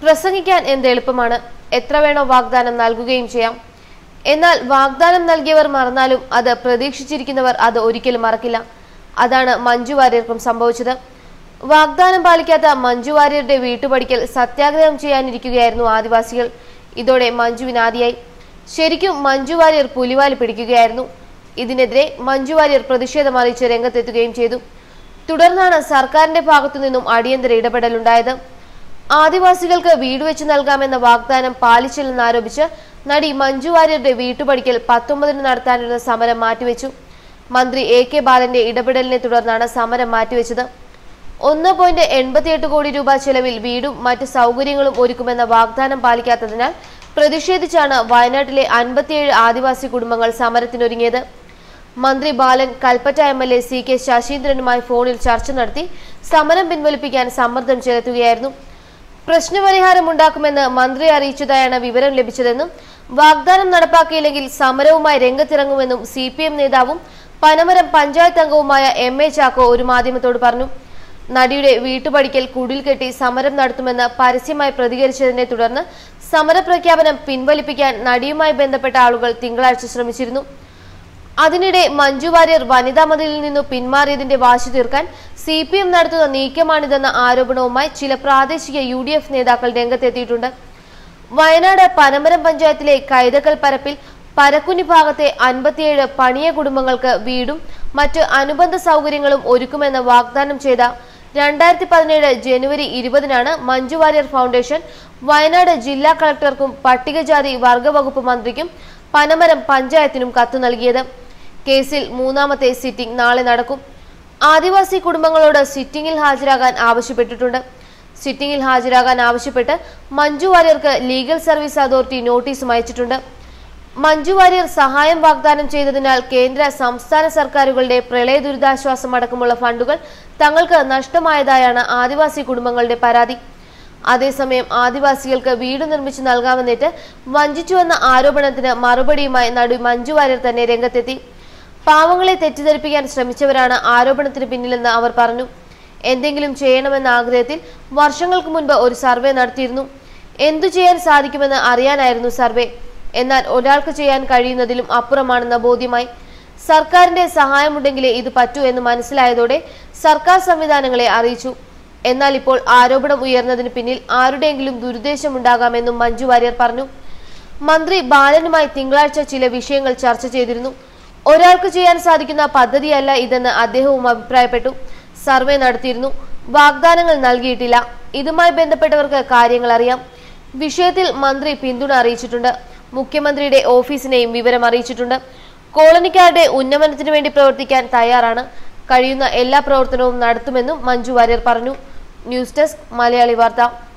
പ്രസംഗിക്കാൻ എന്ത് എളുപ്പമാണ്, എത്ര വേണോ വാഗ്ദാനം നൽകുകയും ചെയ്യാം. എന്നാൽ വാഗ്ദാനം നൽകിയവർ മറന്നാലും അത് പ്രതീക്ഷിച്ചിരിക്കുന്നവർ അത് ഒരിക്കലും മറക്കില്ല. അതാണ് മഞ്ജു വാര്യർക്കും സംഭവിച്ചത്. വാഗ്ദാനം പാലിക്കാത്ത മഞ്ജു വാര്യരുടെ വീട്ടുപടിക്കൽ സത്യാഗ്രഹം ചെയ്യാനിരിക്കുകയായിരുന്നു ആദിവാസികൾ. ഇതോടെ മഞ്ജുവിനാദിയായി. ശരിക്കും മഞ്ജു വാര്യർ പുലിവാല് പിടിക്കുകയായിരുന്നു. ഇതിനെതിരെ മഞ്ജു വാര്യർ പ്രതിഷേധം അറിയിച്ച് രംഗത്തെത്തുകയും ചെയ്തു. തുടർന്നാണ് സർക്കാരിന്റെ ഭാഗത്തു നിന്നും അടിയന്തര ഇടപെടലുണ്ടായത്. ആദിവാസികൾക്ക് വീട് വെച്ച് നൽകാമെന്ന വാഗ്ദാനം പാലിച്ചില്ലെന്നാരോപിച്ച് നടി മഞ്ജു വാര്യരുടെ വീട്ടുപടിക്കൽ 19-ന് നടത്താനിരുന്ന സമരം മാറ്റിവെച്ചു. മന്ത്രി AK ബാലന്റെ ഇടപെടലിനെ തുടർന്നാണ് സമരം മാറ്റിവെച്ചത്. 1.88 കോടി രൂപ ചെലവിൽ വീടും മറ്റ് സൗകര്യങ്ങളും ഒരുക്കുമെന്ന വാഗ്ദാനം പാലിക്കാത്തതിനാൽ പ്രതിഷേധിച്ചാണ് വയനാട്ടിലെ 57 ആദിവാസി കുടുംബങ്ങൾ സമരത്തിനൊരുങ്ങിയത്. മന്ത്രി ബാലൻ കൽപ്പറ്റ MLA CK ശശീന്ദ്രനുമായി ഫോണിൽ ചർച്ച നടത്തി സമരം പിൻവലിപ്പിക്കാൻ സമ്മർദ്ദം ചെലുത്തുകയായിരുന്നു. പ്രശ്നപരിഹാരം ഉണ്ടാക്കുമെന്ന് മന്ത്രി അറിയിച്ചതായാണ് വിവരം ലഭിച്ചതെന്നും വാഗ്ദാനം നടപ്പാക്കിയില്ലെങ്കിൽ സമരവുമായി രംഗത്തിറങ്ങുമെന്നും CPM നേതാവും പനമരം പഞ്ചായത്ത് അംഗവുമായ MA ചാക്കോ ഒരു മാധ്യമത്തോട് പറഞ്ഞു. നടിയുടെ വീട്ടുപടിക്കൽ കുടിൽ കെട്ടി സമരം നടത്തുമെന്ന് പരസ്യമായി പ്രതികരിച്ചതിനെ തുടർന്ന് സമരപ്രഖ്യാപനം പിൻവലിപ്പിക്കാൻ നടിയുമായി ബന്ധപ്പെട്ട ആളുകൾ തിങ്കളാഴ്ച ശ്രമിച്ചിരുന്നു. അതിനിടെ മഞ്ജു വാര്യർ വനിതാ മതിലിൽ നിന്നു പിന്മാറിയതിന്റെ വാശി തീർക്കാൻ CPM നടത്തുന്ന നീക്കമാണിതെന്ന ആരോപണവുമായി ചില പ്രാദേശിക UDF നേതാക്കൾ രംഗത്തെത്തിയിട്ടുണ്ട്. വയനാട് പനമരം പഞ്ചായത്തിലെ കൈതക്കൽ പരപ്പിൽ പരക്കുനി ഭാഗത്തെ 57 പണിയ കുടുംബങ്ങൾക്ക് വീടും മറ്റ് അനുബന്ധ സൗകര്യങ്ങളും ഒരുക്കുമെന്ന് വാഗ്ദാനം ചെയ്ത 2017 ജനുവരി 20-നാണ് മഞ്ജു വാര്യർ ഫൗണ്ടേഷൻ വയനാട് ജില്ലാ കളക്ടർക്കും പട്ടികജാതി വർഗ വകുപ്പ് മന്ത്രിക്കും പനമരം പഞ്ചായത്തിനും കത്ത് നൽകിയത്. കേസിൽ 3ാമത്തെ സിറ്റിംഗ് നാളെ നടക്കും. ആദിവാസി കുടുംബങ്ങളോട് സിറ്റിംഗിൽ ഹാജരാകാൻ ആവശ്യപ്പെട്ടിട്ടുണ്ട്. സിറ്റിംഗിൽ ഹാജരാകാൻ ആവശ്യപ്പെട്ട് മഞ്ജു വാര്യർക്ക് ലീഗൽ സർവീസ് അതോറിറ്റി നോട്ടീസും അയച്ചിട്ടുണ്ട്. മഞ്ജു വാര്യർ സഹായം വാഗ്ദാനം ചെയ്തതിനാൽ കേന്ദ്ര സംസ്ഥാന സർക്കാരുകളുടെ പ്രളയ ദുരിതാശ്വാസം അടക്കമുള്ള ഫണ്ടുകൾ തങ്ങൾക്ക് നഷ്ടമായതായാണ് ആദിവാസി കുടുംബങ്ങളുടെ പരാതി. അതേസമയം ആദിവാസികൾക്ക് വീട് നിർമ്മിച്ചു നൽകാമെന്നിട്ട് വഞ്ചിച്ചുവെന്ന ആരോപണത്തിന് മറുപടിയുമായി നടി മഞ്ജു വാര്യർ തന്നെ രംഗത്തെത്തി. പാവങ്ങളെ തെറ്റിദ്ധരിപ്പിക്കാൻ ശ്രമിച്ചവരാണ് ആരോപണത്തിന് പിന്നിലെന്ന് അവർ പറഞ്ഞു. എന്തെങ്കിലും ചെയ്യണമെന്ന ആഗ്രഹത്തിൽ വർഷങ്ങൾക്ക് മുൻപ് ഒരു സർവേ നടത്തിയിരുന്നു. എന്തു ചെയ്യാൻ സാധിക്കുമെന്ന് അറിയാനായിരുന്നു സർവേ. എന്നാൽ ഒരാൾക്ക് ചെയ്യാൻ കഴിയുന്നതിലും അപ്പുറമാണെന്ന ബോധ്യമായി. സർക്കാരിന്റെ സഹായമുണ്ടെങ്കിലേ ഇത് പറ്റൂ എന്ന് മനസ്സിലായതോടെ സർക്കാർ സംവിധാനങ്ങളെ അറിയിച്ചു. എന്നാൽ ഇപ്പോൾ ആരോപണം ഉയർന്നതിന് പിന്നിൽ ആരുടെയെങ്കിലും ദുരുദ്ദേശമുണ്ടാകാമെന്നും മഞ്ജു വാര്യർ പറഞ്ഞു. മന്ത്രി ബാലനുമായി തിങ്കളാഴ്ച ചില വിഷയങ്ങൾ ചർച്ച ചെയ്തിരുന്നു. ഒരാൾക്ക് ചെയ്യാൻ സാധിക്കുന്ന പദ്ധതിയല്ല ഇതെന്ന് അദ്ദേഹവും അഭിപ്രായപ്പെട്ടു. സർവേ നടത്തിയിരുന്നു, വാഗ്ദാനങ്ങൾ നൽകിയിട്ടില്ല. ഇതുമായി ബന്ധപ്പെട്ടവർക്ക് കാര്യങ്ങൾ അറിയാം. വിഷയത്തിൽ മന്ത്രി പിന്തുണ അറിയിച്ചിട്ടുണ്ട്. മുഖ്യമന്ത്രിയുടെ ഓഫീസിനെയും വിവരം അറിയിച്ചിട്ടുണ്ട്. കോളനിക്കാരുടെ ഉന്നമനത്തിനു വേണ്ടി പ്രവർത്തിക്കാൻ തയ്യാറാണ്. കഴിയുന്ന എല്ലാ പ്രവർത്തനവും നടത്തുമെന്നും മഞ്ജു വാര്യർ പറഞ്ഞു. ന്യൂസ് ഡെസ്ക് മലയാളി വാർത്ത.